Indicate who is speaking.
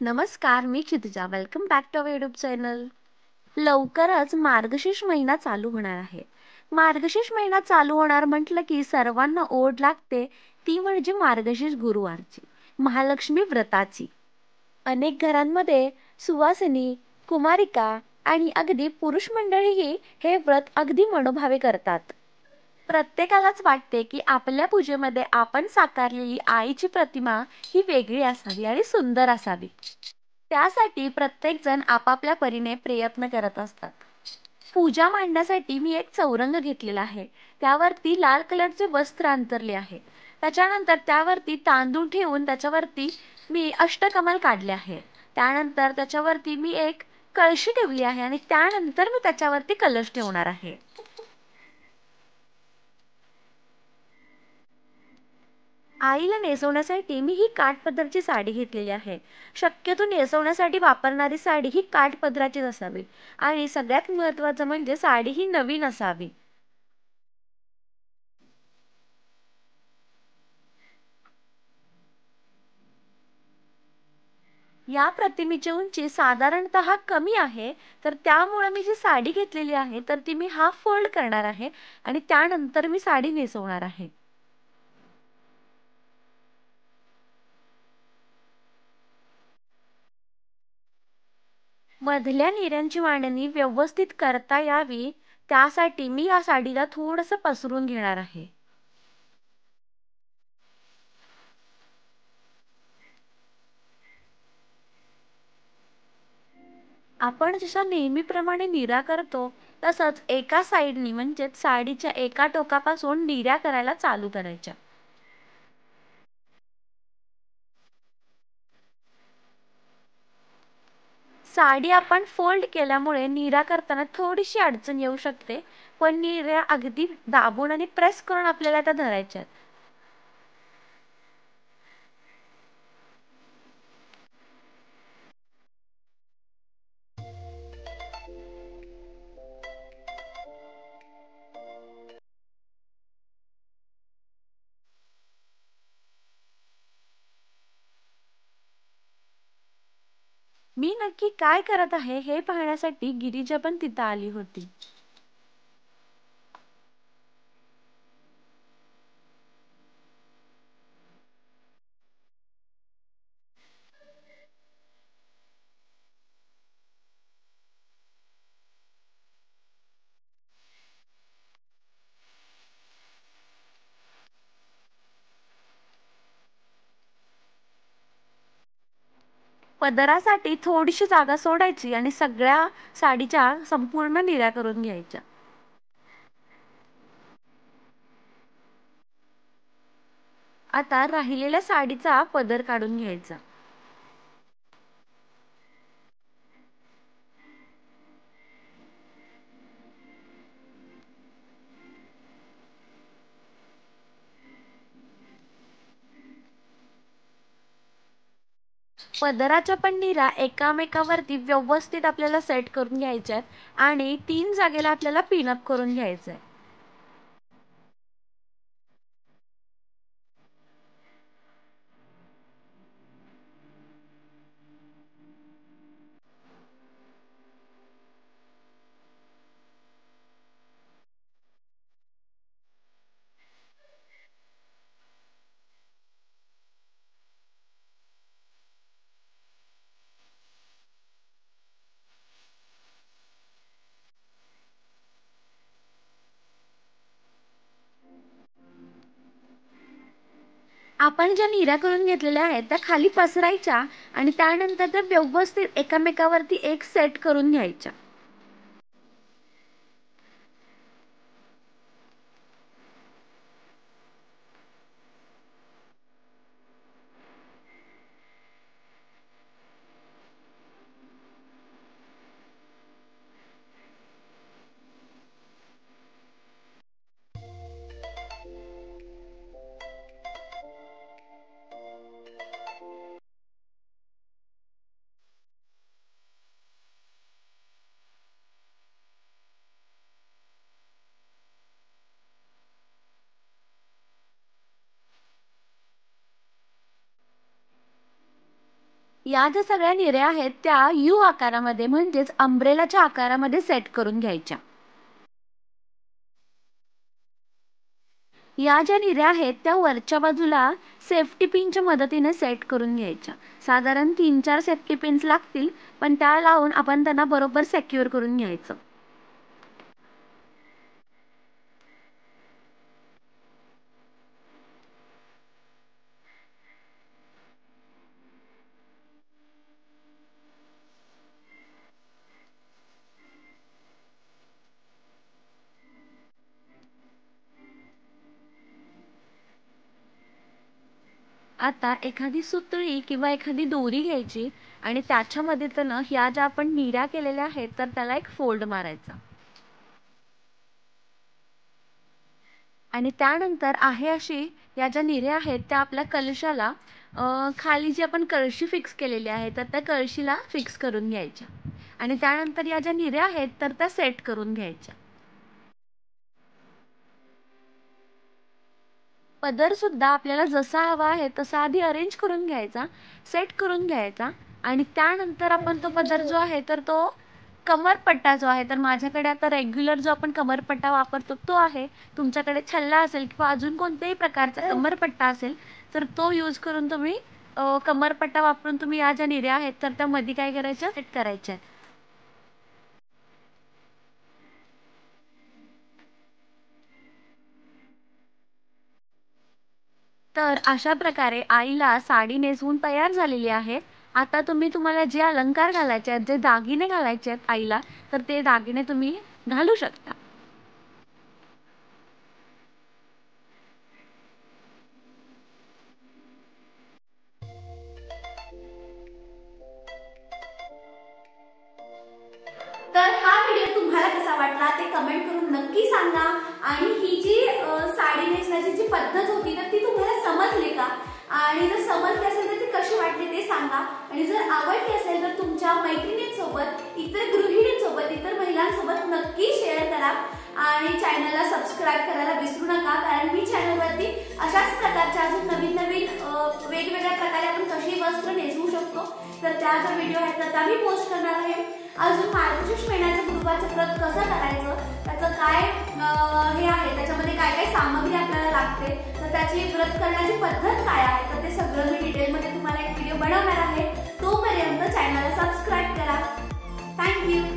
Speaker 1: नमस्कार, मी Kshitija. Welcome back to our YouTube channel. लवकरच मार्गशीर्ष महिना चालू होणार आहे. मार्गशीर्ष महिना चालू होणार म्हटलं की सर्वांना ओढ लागते, ती म्हणजे मार्गशीर्ष गुरुवारची, महालक्ष्मी व्रताची. अनेक घरांमध्ये सुवासिनी, कुमारिका आणि अगदी पुरुष मंडळीही हे व्रत अगदी मनोभावे करतात. प्रत्येकालाच वाटते की आपल्या पूजेमध्ये आपण साकारलेली आईची प्रतिमा ही वेगळी असावी आणि सुंदर असावी. त्यासाठी प्रत्येकजण आपापल्या परीने प्रयत्न करत असतात. पूजा मांडण्यासाठी मी एक चौरंग घेतलेला आहे. त्यावरती लाल कलरचे वस्त्र अंतरले आहे. त्याच्यानंतर त्यावरती तांदूळ ठेवून त्याच्यावरती मी अष्टकमल काढले आहे. त्यानंतर त्याच्यावरती मी एक कळशी ठेवली आहे आणि त्यानंतर मी त्याच्यावरती कलश ठेवणार आहे. आईला नेसवण्यासाठी मी ही काठपदराची साडी घेतलेली आहे. शक्यतो नेसवण्यासाठी वापरणारी साडी ही काठपदराचीच असावी आणि सगळ्यात महत्त्वाचं म्हणजे साडी ही नवीन असावी. या प्रतिमेची उंची साधारणतः कमी आहे, तर त्यामुळे मी जी साडी घेतलेली आहे तर ती मी हाफ फोल्ड करणार आहे आणि त्यानंतर मी साडी नेसवणार आहे. मधल्या निऱ्यांची मांडणी व्यवस्थित करता यावी, त्यासाठी मी या साडीला थोडंसं पसरून घेणार आहे. आपण जशा नेहमीप्रमाणे निऱ्या करतो तसंच एका साईडनी म्हणजेच साडीच्या एका टोकापासून निऱ्या करायला चालू करायच्या. साडी आपण फोल्ड केल्यामुळे निऱ्या करताना थोडीशी अडचण येऊ शकते, पण निऱ्या अगदी दाबून आणि प्रेस करून आपल्याला त्या धरायच्या. मी नक्की काय करत आहे हे पाहण्यासाठी गिरिजा पण तिथं आली होती. पदरासाठी थोडीशी जागा सोडायची आणि सगळ्या साडीच्या संपूर्ण निऱ्या करून घ्यायच्या. आता राहिलेल्या साडीचा पदर काढून घ्यायचा. पदराच्या पण निऱ्या एकामेकावरती व्यवस्थित आपल्याला सेट करून घ्यायच्यात आणि 3 जागेला आपल्याला पिनअप करून घ्यायचंय. आपण ज्या निऱ्या करून घेतलेल्या आहेत त्या खाली पसरायच्या आणि त्यानंतर त्या व्यवस्थित एकामेकावरती एक सेट करून घ्यायच्या. या ज्या सगळ्या निऱ्या आहेत त्या यू आकारामध्ये म्हणजेच अंब्रेलाच्या आकारामध्ये सेट करून घ्यायच्या. या ज्या निऱ्या आहेत त्या वरच्या बाजूला सेफ्टी पिनच्या मदतीने सेट करून घ्यायच्या. साधारण 3-4 सेफ्टी पिन्स लागतील, पण त्या लावून आपण त्यांना बरोबर सेक्युअर करून घ्यायचं. आता एखादी सुतळी किंवा एखादी दोरी घ्यायची आणि त्याच्यामध्ये तर ना ह्या ज्या आपण निऱ्या केलेल्या आहेत तर त्याला एक फोल्ड मारायचा. आणि त्यानंतर आहे अशी या ज्या निऱ्या आहेत त्या आपल्या कलशाला खाली जी आपण कळशी फिक्स केलेली आहे तर त्या कळशीला फिक्स करून घ्यायच्या. आणि त्यानंतर या ज्या निऱ्या आहेत तर त्या सेट करून घ्यायच्या. पदर सुद्धा आपल्याला जसा हवा आहे तसा आधी अरेंज करून घ्यायचा, सेट करून घ्यायचा. आणि त्यानंतर आपण तो पदर जो आहे तर तो कमरपट्टा जो आहे तर माझ्याकडे आता रेग्युलर जो आपण कमरपट्टा वापरतो तो आहे. तुमच्याकडे छल्ला असेल किंवा अजून कोणत्याही प्रकारचा कमरपट्टा असेल तर तो यूज करून तुम्ही कमरपट्टा वापरून तुम्ही या ज्या निऱ्या आहेत तर त्या मध्ये काय करायच्या सेट करायच्या. तर अशा प्रकारे आईला साडी नेसवून तयार झालेली आहे. आता तुम्हाला जे अलंकार घालायचे आहेत, जे दागिने घालायचे आहेत आईला, तर ते दागिने तुम्ही घालू शकता. तर हा व्हिडिओ तुम्हाला कसा वाटला ते कमेंट करून नक्की सांगा. आणि ही जी साडी नेसण्याची जी पद्धत होती तर ती तुम्हाला समजली का? आणि जर समजली असेल तर ती कशी वाटली ते सांगा. आणि जर आवडली असेल तर तुमच्या मैत्रिणींसोबत, इतर गृहिणींसोबत, इतर महिलांसोबत नक्की शेअर करा. आणि चॅनलला सबस्क्राईब करायला विसरू नका, कारण मी चॅनलवरती अशाच प्रकारच्या अजून नवीन नवीन वेगवेगळ्या प्रकारे आपण कशी वस्त्र नेसवू शकतो तर त्या ज्या व्हिडिओ आहेत तर त्या मी पोस्ट करणार आहे. अजून मार्गशीर्ष महिन्याचं गुरुवारचं व्रत कसं करायचं, त्याचं काय हे आहे, त्याच्यामध्ये काय काय सामग्री आपल्याला लागते, तर त्याची व्रत करण्याची पद्धत काय आहे, तर ते सगळं मी डिटेलमध्ये तुम्हाला एक व्हिडिओ बनवणार आहे. तोपर्यंत चॅनलला सबस्क्राईब करा. थँक्यू.